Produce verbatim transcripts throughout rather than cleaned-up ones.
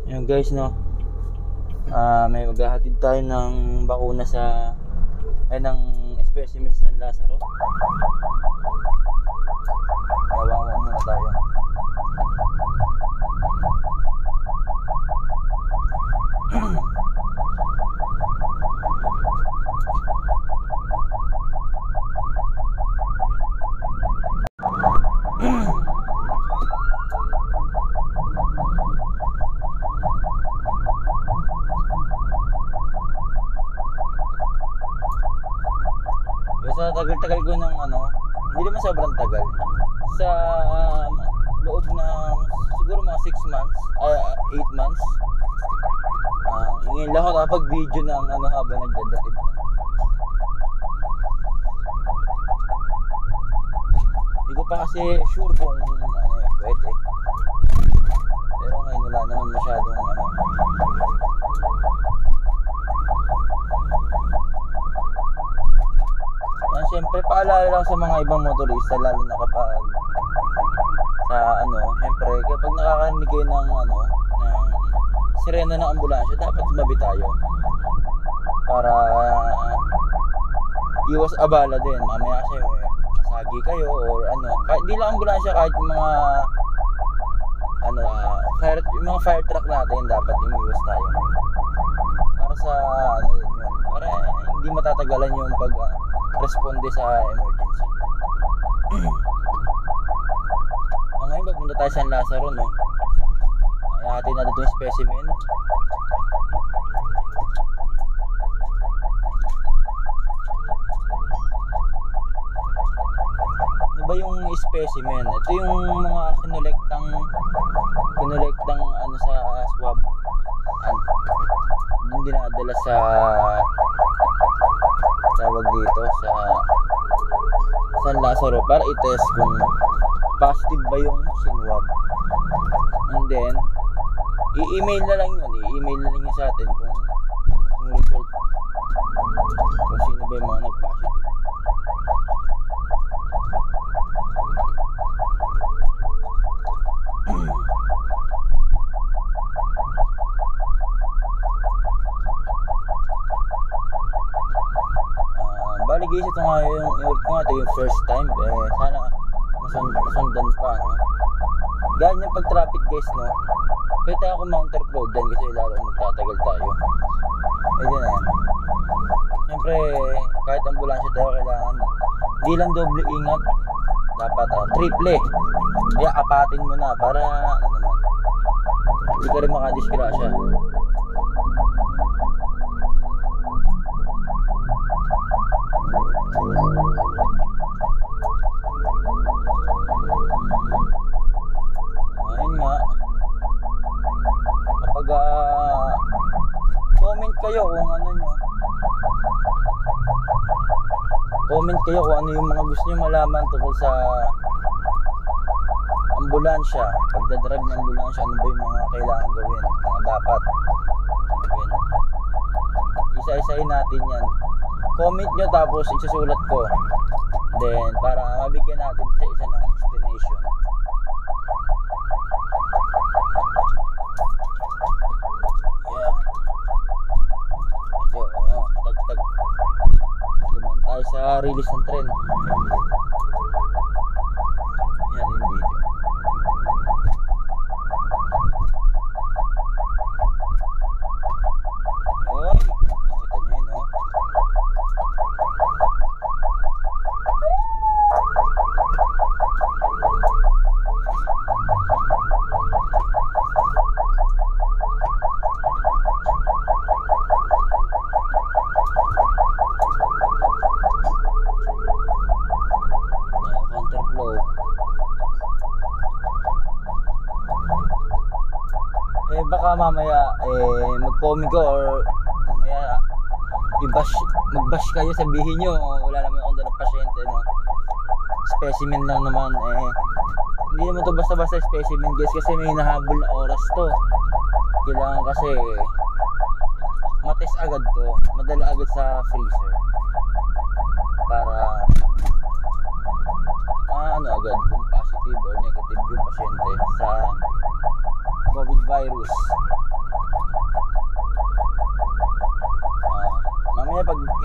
Yun guys, no, uh, may maghahatid tayo ng bakuna sa ay ng specimen sa San Lazaro. Gawa mo muna tayo. Sa tagal-tagal ko ng ano, hindi naman sobrang tagal. Sa um, loob ng siguro mga six months, uh, eight months. Uh, ngayon lang ako nakapag-video ng ano habang nagdadakit na. Hindi ko pa kasi sure kung ano eh, pwede. Pero ngayon wala naman masyadong ano. Siyempre, paalala lang sa mga ibang motorista, lalo na kapag sa ano, siyempre, kapag nakakarinig kayo ng ano, ng sirena ng ambulansya, dapat tumabi tayo para uh, iwas abala din. Mamaya kasi eh, masagi kayo or ano, kahit di lang ambulansya, kahit yung mga ano, uh, fire, yung mga fire truck natin, dapat umiwas tayo para sa ano yun, para eh, hindi matatagalan yung pag uh, responde sa emergency. O ngayon, magpunta tayo sa San Lazaro, no? Ay, atin na dito yung specimen. Ano ba yung specimen? Ito yung mga kinulektang kinulektang ano sa swab. Hindi dinadala sa tawag dito sa San Lazaro para i-test kung positive ba yung sinwab. And then i-email na lang yun, i-email na lang yun sa atin kung yung result, kung sino ba yung mga nag-positive. Bali guys, ito nga yung i-hold ko nga ito yung first time eh, sana masund masundan pa, no? Ganyan pag traffic guys, no? Pwede ako counterflow dyan kasi lalo magtatagal tayo. Pwede na yan. Siyempre kahit ambulansya tayo, kailangan hindi lang doble ingat, dapat uh, triple. Kaya apatin mo na para ano naman, hindi ka rin makadisgrasya. Ayun nga, kapag uh, comment kayo kung ano nyo, comment kayo kung ano yung mga gusto nyo malaman tungkol sa ambulansya, pagdadrive ng ambulansya, ano ba yung mga kailangan gawin, mga dapat gawin. Isa-isahin natin yan. Comment nyo tapos isusulat ko. Then para mabigyan natin isa-isa ng explanation. Yeah. Medyo ano, matagtag. Dumaan tayo sa release ng tren. Yan yung video. Oy, nakita nyo yun, no? Counterflow. Eh baka mamaya eh mag-comment ko or mamaya i-bash, mag-bash kayo, sabihin nyo wala naman akong dalang pasyente, no? Specimen lang naman eh. Hindi naman to basta-basta specimen guys, kasi may hinahabol na oras to. Kailangan kasi matest agad to, madala agad sa freezer para ah, ano agad kung positive or negative yung pasyente sa COVID virus.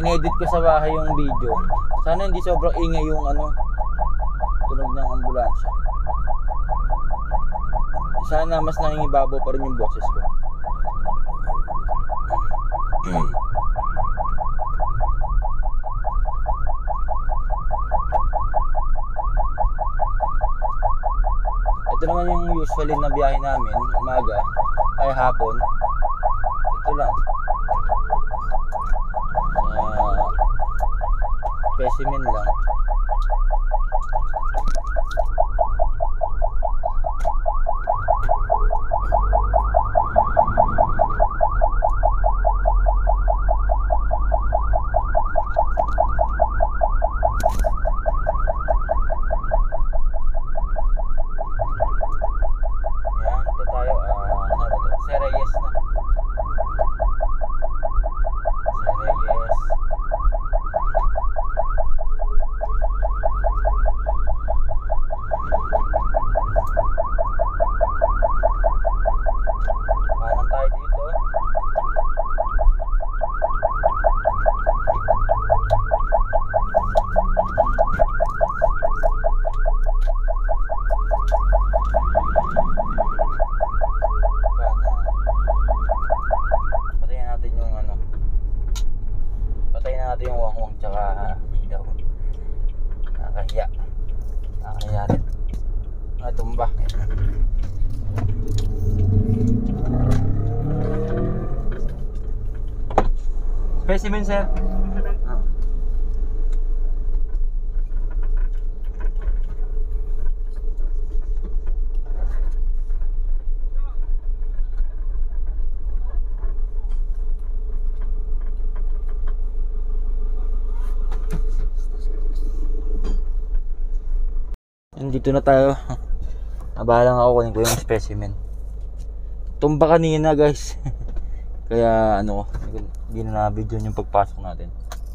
inedit ko sa bahay yung video. Sana hindi sobrang ingay yung ano, tunog ng ambulansya. Sana mas nangingibabaw pa rin yung boses ko. Ito naman yung usually na biyahe namin, umaga ay hapon. Ito lang. Uh, specimen lang. Yung wangwang tsaka ilaw. Nakakahiya. Nakakahiya rin. Natumba. Specimen, sir. Ah. Dito na tayo. Nabahala nga ako kunin ko yung specimen. Tumba kanina, guys. Kaya ano, hindi na na-video yung pagpasok natin.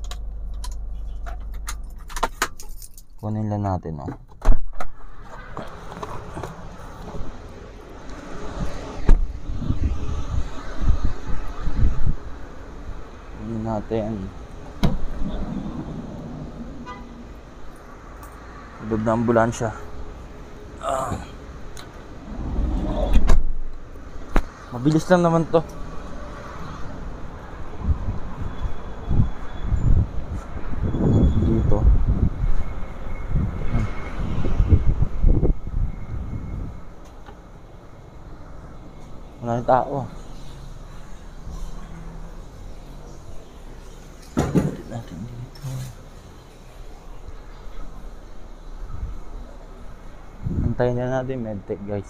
Kunin lang natin, oh. Kunin natin. Loob na ambulansya. Ah. Mabilis lang naman to. Dito. Wala na tao. Natin dito. Antayin na natin medtech, guys.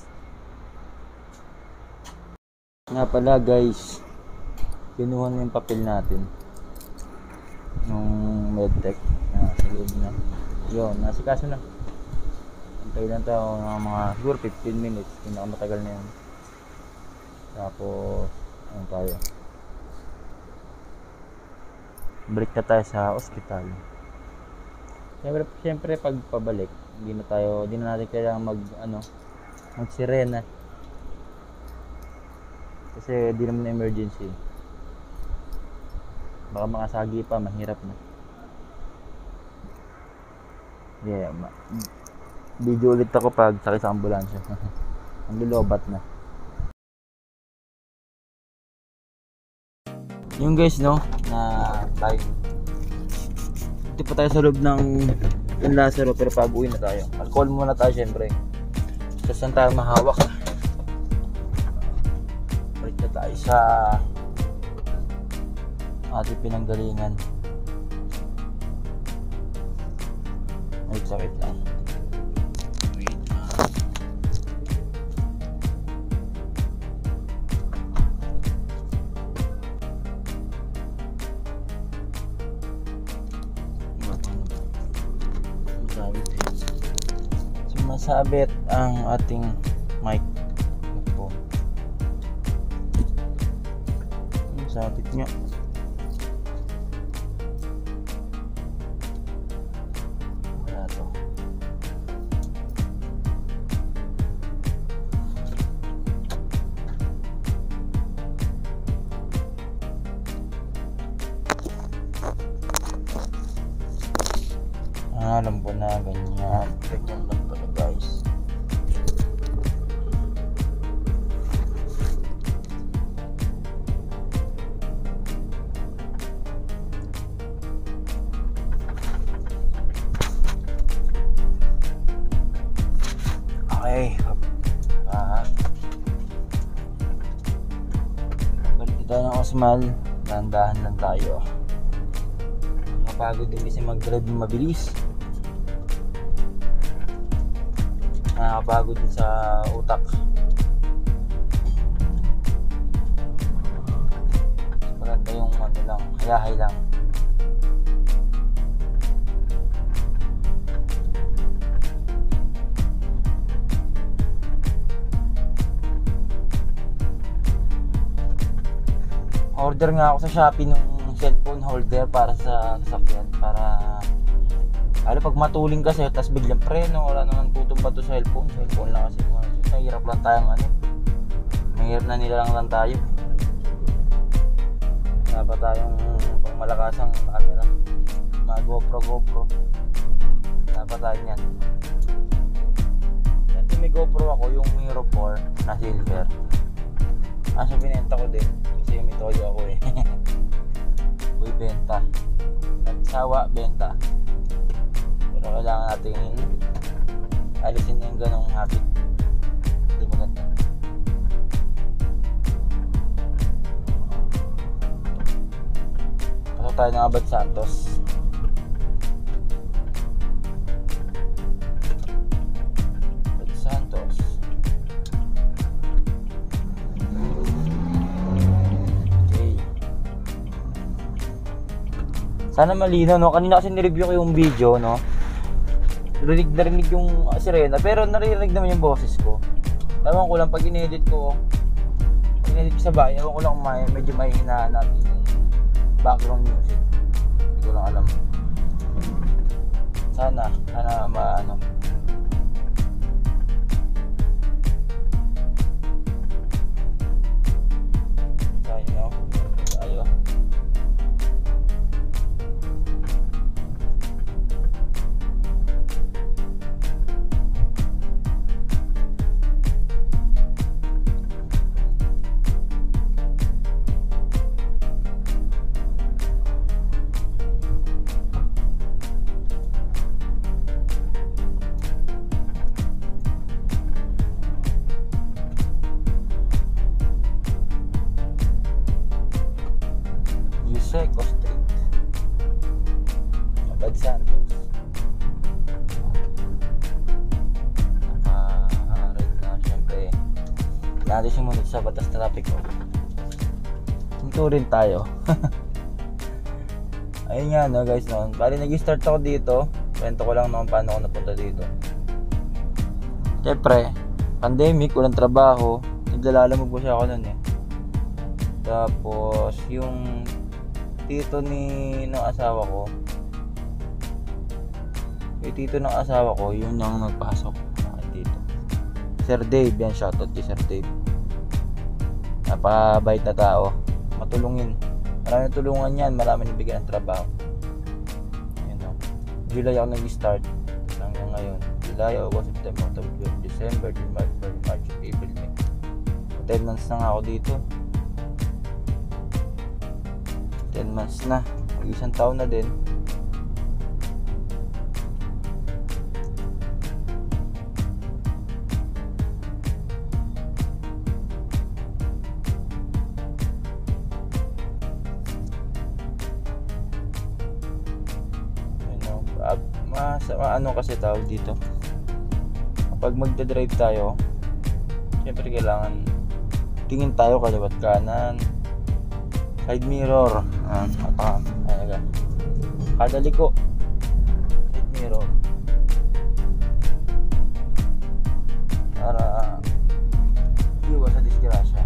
Nga pala, guys, kinuha na yung papel natin yung medtech na sa loob na yun, nasa kaso na. Antayin lang tayo ng mga siguro fifteen minutes, pinakamatagal na yun. Tapos ano tayo, balik na tayo sa ospital. Siyempre, siyempre pag pabalik, hindi na tayo, hindi na natin kailangan mag ano, mag sirena. Kasi di naman na emergency. Baka makasagi pa, mahirap na. Yeah, ma video ulit ako pag sakit sa ambulansya. Ang lulobat na. Yung guys, no, na tayo. Hindi pa tayo sa loob ng yung Lazaro, pero pag uwi na tayo, alcohol muna tayo syempre. So saan tayo mahawak? Balik na tayo sa ating pinanggalingan. Wait, sakit lang. Wait. Sumasabit ang ating mic. Ito. Ang sabit niya. Wala to. Ah, alam ko na, ganyan. Ganyan lang pala guys. Okay. Ah. Balik tayo ng Osmal. Dahan-dahan lang tayo. Pagod din kasi mag-drive ng mabilis. Nakakapagod din sa utak. Maganda yung ano lang, hayahay lang. Order nga ako sa Shopee nung cellphone holder para sa sasakyan, para ano, pag matuling kasi tapos biglang preno, wala naman tutumba to sa cellphone cellphone lang kasi mga nahirap lang tayong ano, mahirap na nilalang lang tayo. Dapat tayong pang malakasang camera, mga GoPro GoPro dapat tayo yan. Dati may GoPro ako, yung Hero four na silver, kasi binenta ko din kasi may toyo ako eh. Uy, benta. Nagsawa, benta. Pero kailangan natin alisin yung ganong habit. Hindi maganda. Pasok tayo ng Abad Santos. Abad Santos. Sana malinaw, no? Kanina kasi nireview ko yung video, no? Rinig na rinig yung sirena, pero naririnig naman yung boses ko. Ewan ko lang, pag in-edit ko, pag in-edit ko sa bahay, ewan ko lang may, medyo mahihinaan natin yung background music. Hindi ko lang alam. Sana, sana maano. Tayo, no? Tayo. Seco Street, Abad Santos. Naka-red na, syempre natin sumunod sa batas traffic ko. Hinto rin tayo. Ayun nga, no guys, no? Bali nag-start ako dito. Kwento ko lang naman paano ako napunta dito. Syempre pandemic, walang trabaho, naglalamog po siya ako nun eh. Tapos yung tito ni ng asawa ko, yung tito ng asawa ko, yun yung nagpasok dito. Sir Dave, yan, shoutout kay Sir Dave. Napakabait na tao, matulungin, maraming tulungan yan, maraming nabigyan ng trabaho. Yun, no? July ako nag-start hanggang ngayon. July, August, September, October, December, January, March, April, May. ten months na nga ako dito. ten months na, isang taon na din. Ano, mas, ano kasi tawag dito, kapag magdadrive tayo, syempre kailangan tingin tayo kaliwat kanan, side mirror, ah, apa, ayaga, kada liko, side mirror, para iwas sa disgrasya.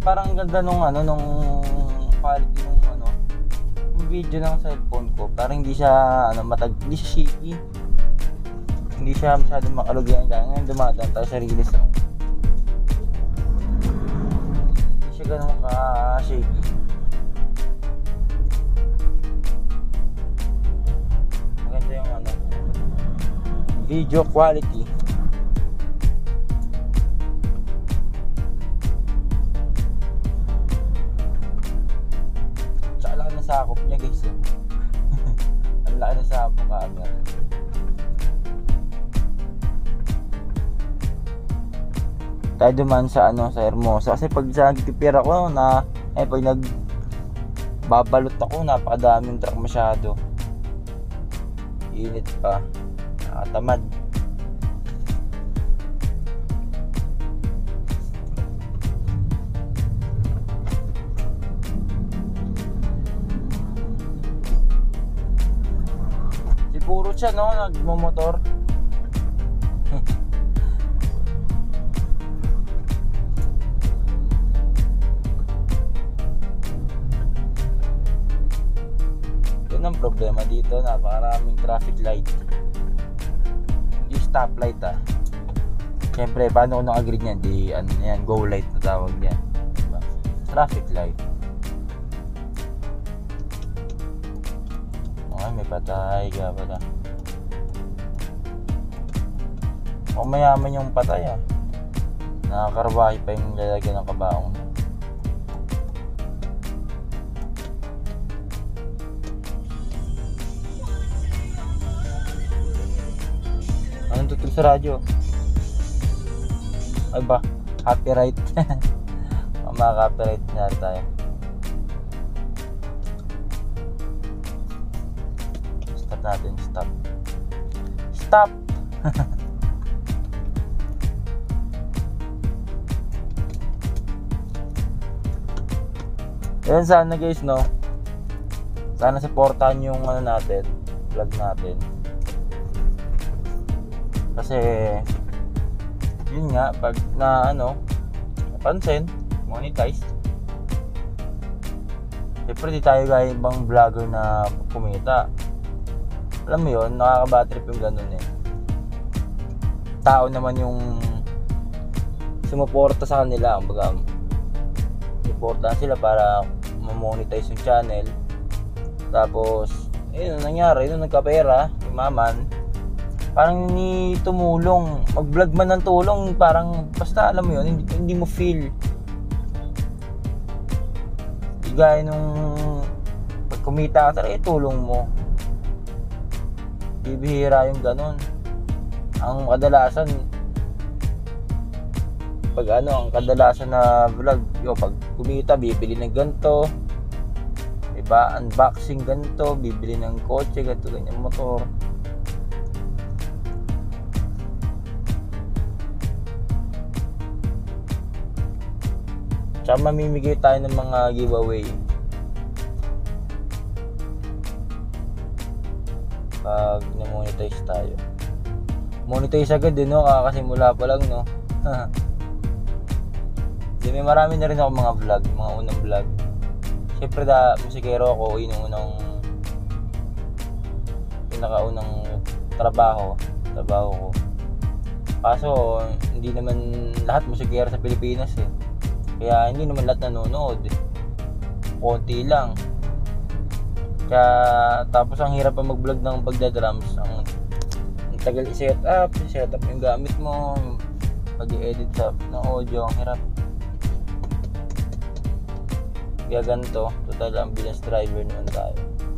parang ganda nung ano, nung quality nung ano, yung video ng cellphone ko. Parang hindi siya ano, matag, hindi siya shaky. Hindi siya masyadong makalugyan. Kaya ngayon dumadaan tayo sa release, oh. Hindi siya ganun ka-shaky. Maganda yung ano, video quality. Tsaka laki na sakop niya, guys, oh. Ang laki na sakop ng camera. Tayo duman sa ano, sa Hermosa kasi pag sa nagtipir ako na eh pag nag babalot ako, napakadaming truck masyado. Init pa, nakatamad. Siguro siya, no, nagmomotor. Ang problema dito, napakaraming traffic light, hindi stoplight, ah. Siyempre, paano ko naka-green yan? Di, ano yan, go light na tawag yan, diba? Traffic light. Okay, may patay ka pala. O mayaman yung patay, ah. Nakakarwahi pa yung lalagyan ng kabaong. Anong tutug sa radyo? Ay ba? Copyright. Mga copyright na tayo. Stop natin. Stop. Stop! Yan, sana guys, no? Sana supportahan yung ano natin, vlog natin. Kasi yun nga, pag na ano, napansin, monetize, siyempre di tayo gaya ibang vlogger na kumita. Alam mo yun, nakaka-bad trip yung ganun, eh. Tao naman yung sumuporta sa kanila, kumbaga suportahan sila para ma-monetize yung channel. Tapos yun ang nangyari, yun nagkapera, imaman, parang ni tumulong, mag-vlog man ng tulong, parang basta alam mo yun, hindi, hindi mo feel. Gaya nung pag kumita ka talaga, tulong mo. Bibihira yung ganun. Ang kadalasan, pag ano, ang kadalasan na vlog, yo, pag kumita, bibili ng ganito, diba, unboxing ganito, bibili ng kotse, ganito, ganyan motor. Tsaka mamimigay tayo ng mga giveaway pag na-monetize tayo. Monetize agad din, no? Kakasimula pa lang, no? Di, may marami na rin ako mga vlog, mga unang vlog. Siyempre, da, musikero ako, yun yung unang pinakaunang trabaho trabaho ko. Kaso hindi naman lahat musikero sa Pilipinas, eh. Kaya hindi naman lahat nanonood, konti lang. Kaya tapos ang hirap pa mag-vlog ng pagda-drums, ang, ang tagal i-set up, i-set up yung gamit mo, pag-i-edit sa ng audio, ang hirap. Kaya ganito, total ambulance driver naman tayo.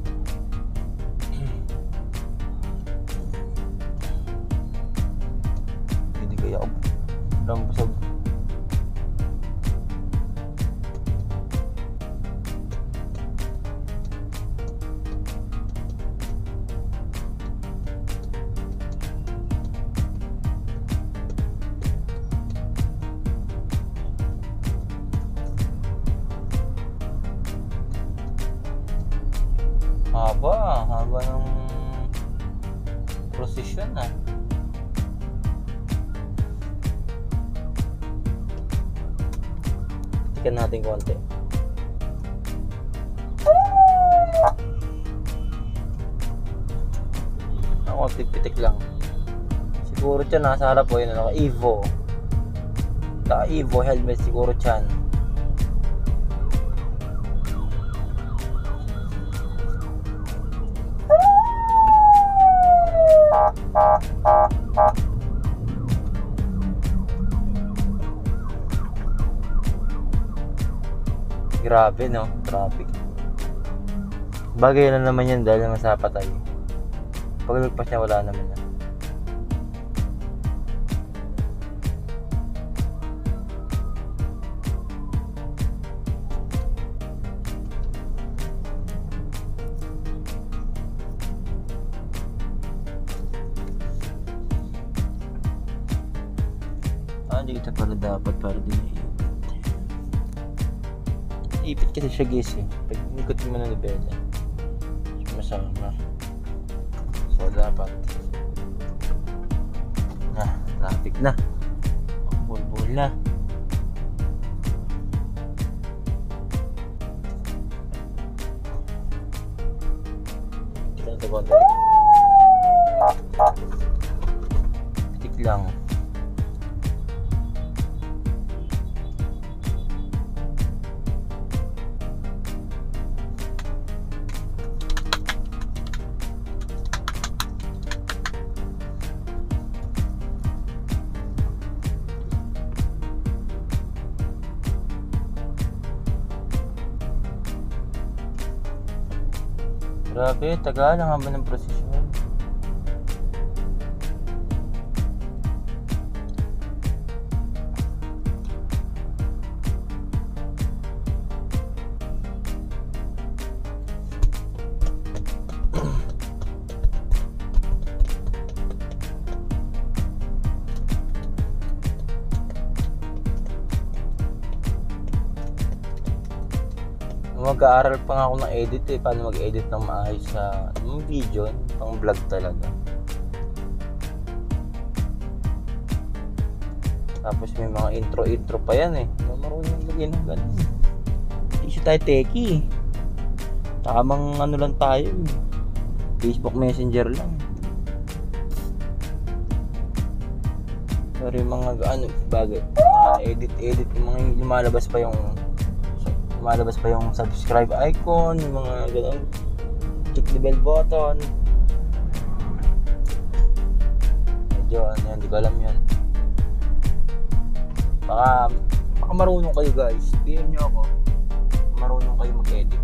Hindi kaya ako rambusog. Haba, haba ng prosesyon, ah. pitikan natin konti. Ako, pitik lang. Siguro dyan, nasa harap po yun, naka-Evo. Naka-Evo helmet siguro dyan. Grabe no, traffic. Bagay na naman yan dahil naman sa patay. Pag lagpas niya wala naman yan. Ah, dito pala dapat para din na ipit kasi siya guys eh. Pag ikot mo na nabela masama. So dapat na traffic na. Bulbul na. Kita na ito konti. Pitik lang. Grabe, tagal ang haba ng prosesyon. Mag-aaral pa nga ako ng edit eh, paano mag-edit ng maayos sa ng video, pang vlog talaga. Tapos may mga intro-intro pa yan eh. Marunong lagyan ng ganun. Hindi siya tayo techie. Tamang ano lang tayo eh. Facebook Messenger lang. Pero yung mga ano, bagay, uh, edit-edit, yung mga lumalabas pa yung lumalabas pa yung subscribe icon, yung mga gano'n, click the bell button. Medyo ano yan, di ko alam yan. Baka, baka marunong kayo guys, P M nyo ako, marunong kayo mag-edit.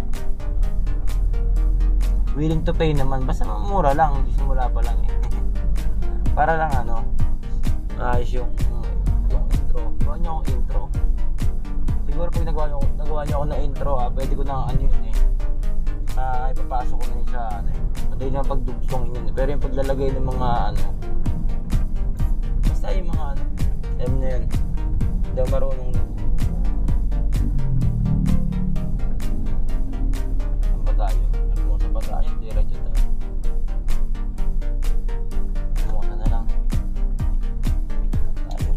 Willing to pay naman, basta mura lang, hindi simula pa lang eh. Para lang ano, ayos yung, yung intro, gawa nyo akong intro. Siguro pag nagawa niyo, nagawa niyo ako ng intro ah, pwede ko na ano yun eh. Ah, ipapasok ko na yun sa ano eh. Madali na pagdugtong yun. Pero yung paglalagay ng mga ano, basta yung mga ano, alam na yun. Hindi ako marunong na. Saan ba tayo? Hermosa ba tayo? Diretso tayo. Hermosa na lang. Tayo.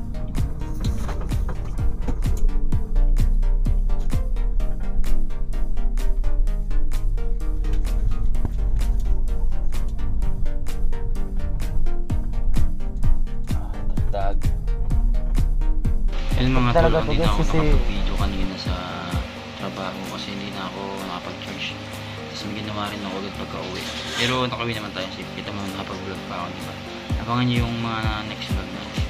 Yan mga tol, Talaga hindi to, na ako kasi- nakapag-video kanina sa trabaho kasi hindi na ako makapag-charge. Tapos may ginawa rin ako agad pagka-uwi. Pero nakauwi naman tayo safe. Kita mo nakapag-vlog pa ako, diba? Abangan nyo yung mga next vlog natin.